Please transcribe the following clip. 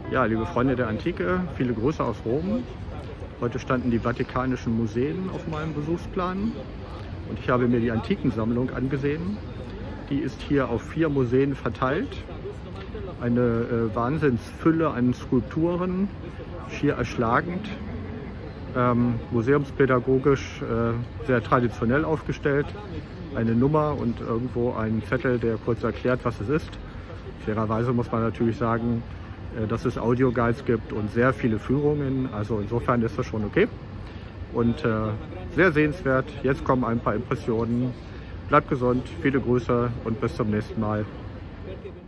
Ja, liebe Freunde der Antike, viele Grüße aus Rom. Heute standen die Vatikanischen Museen auf meinem Besuchsplan und ich habe mir die Antikensammlung angesehen. Die ist hier auf 4 Museen verteilt. Eine Wahnsinnsfülle an Skulpturen, schier erschlagend. Museumspädagogisch sehr traditionell aufgestellt. Eine Nummer und irgendwo ein Zettel, der kurz erklärt, was es ist. Fairerweise muss man natürlich sagen, dass es Audioguides gibt und sehr viele Führungen. Also insofern ist das schon okay. Und sehr sehenswert. Jetzt kommen ein paar Impressionen. Bleibt gesund, viele Grüße und bis zum nächsten Mal.